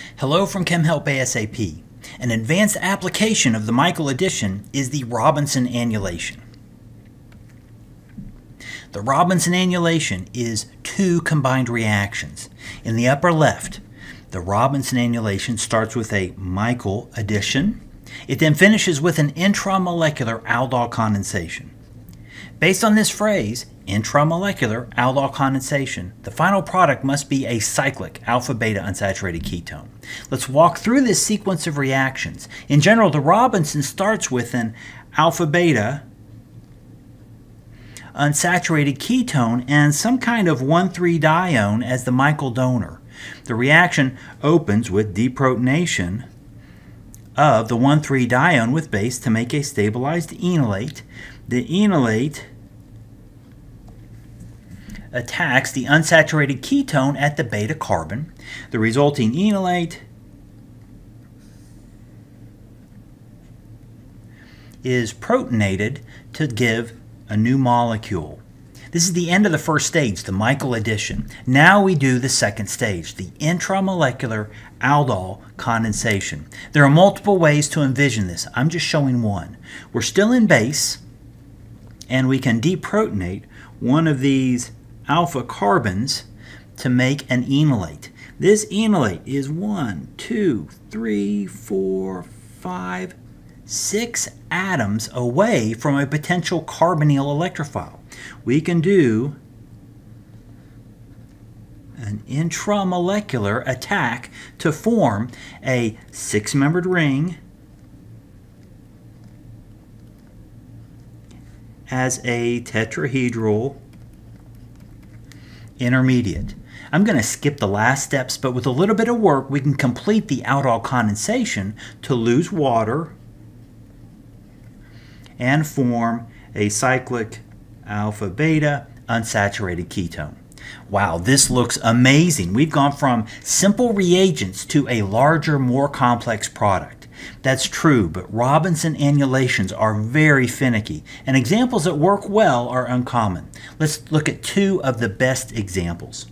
Hello from Chem Help ASAP. An advanced application of the Michael addition is the Robinson annulation. The Robinson annulation is two combined reactions. In the upper left, the Robinson annulation starts with a Michael addition. It then finishes with an intramolecular aldol condensation. Based on this phrase, intramolecular aldol condensation, the final product must be a cyclic alpha-beta unsaturated ketone. Let's walk through this sequence of reactions. In general, the Robinson starts with an alpha-beta unsaturated ketone and some kind of 1,3-dione as the Michael donor. The reaction opens with deprotonation of the 1,3-dione with base to make a stabilized enolate. The enolate attacks the unsaturated ketone at the beta carbon. The resulting enolate is protonated to give a new molecule. This is the end of the first stage, the Michael addition. Now we do the second stage, the intramolecular aldol condensation. There are multiple ways to envision this. I'm just showing one. We're still in base, and we can deprotonate one of these alpha carbons to make an enolate. This enolate is 1, 2, 3, 4, 5, 6 atoms away from a potential carbonyl electrophile. We can do an intramolecular attack to form a 6-membered ring as a tetrahedral intermediate. I'm going to skip the last steps, but with a little bit of work we can complete the aldol condensation to lose water and form a cyclic alpha-beta unsaturated ketone. Wow, this looks amazing. We've gone from simple reagents to a larger, more complex product. That's true, but Robinson annulations are very finicky, and examples that work well are uncommon. Let's look at two of the best examples.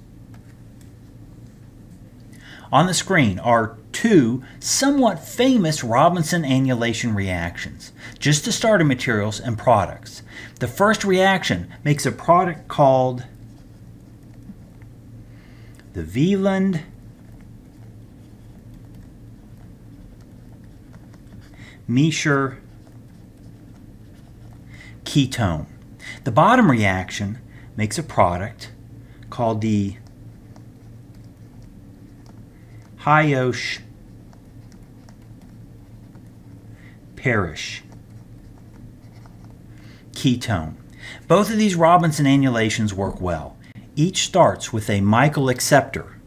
On the screen are two somewhat famous Robinson annulation reactions, just the starting materials and products. The first reaction makes a product called the Wieland-Miescher ketone. The bottom reaction makes a product called the Hajos-Parrish ketone. Both of these Robinson annulations work well. Each starts with a Michael acceptor,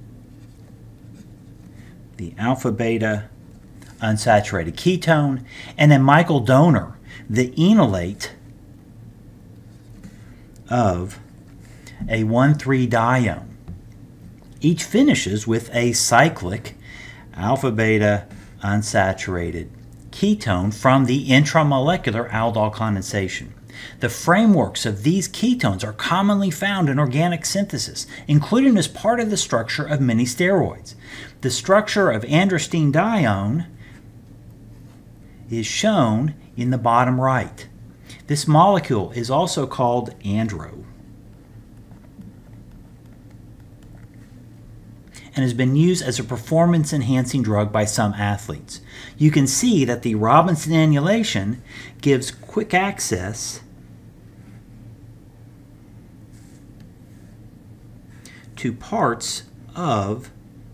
the alpha-beta unsaturated ketone, and a Michael donor, the enolate of a 1,3-dione. Each finishes with a cyclic alpha-beta unsaturated ketone from the intramolecular aldol condensation. The frameworks of these ketones are commonly found in organic synthesis, including as part of the structure of many steroids. The structure of androstenedione is shown in the bottom right. This molecule is also called andro and has been used as a performance-enhancing drug by some athletes. You can see that the Robinson annulation gives quick access to parts of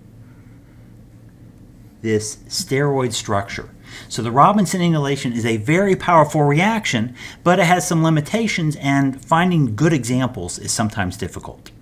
this steroid structure. So the Robinson annulation is a very powerful reaction, but it has some limitations, and finding good examples is sometimes difficult.